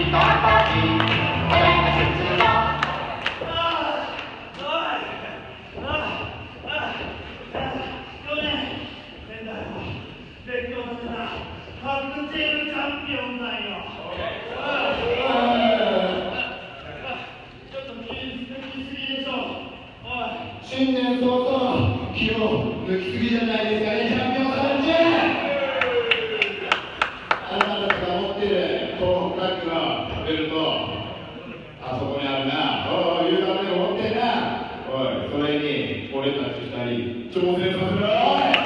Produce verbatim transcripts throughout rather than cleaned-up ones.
新年早々気を抜きすぎじゃないですかね、チャンピオンさんち。あなたたちが持っている東北楽器のベルト、あそこにあるな。おい、言うためを持ってんな。おい、それに俺たち二人挑戦させろ。おい、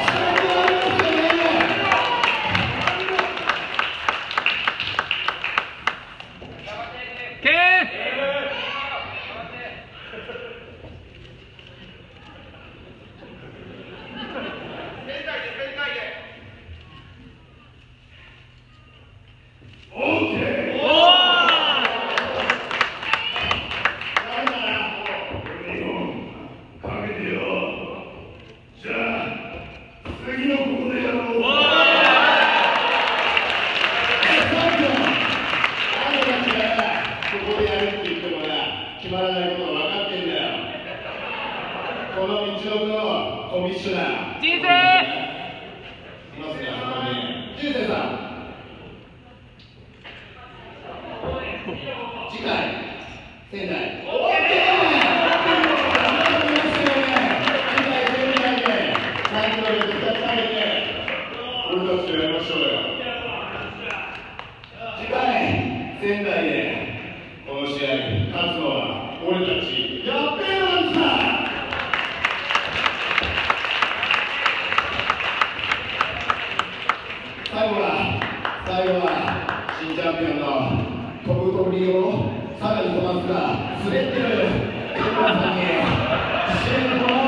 決まらないことは分かってんだよ。この道のコミッショナー人生いますね、あそこに人生さん。次回仙台オーケー。次回仙台でタイトルをふたつ上げて俺たちでやりましょうよ。次回仙台でこの試合勝つのは俺たちやっべえなんだ。最後は最後は新チャンピオンの飛ぶ飛びをさらに飛ばすが滑ってる天馬さんに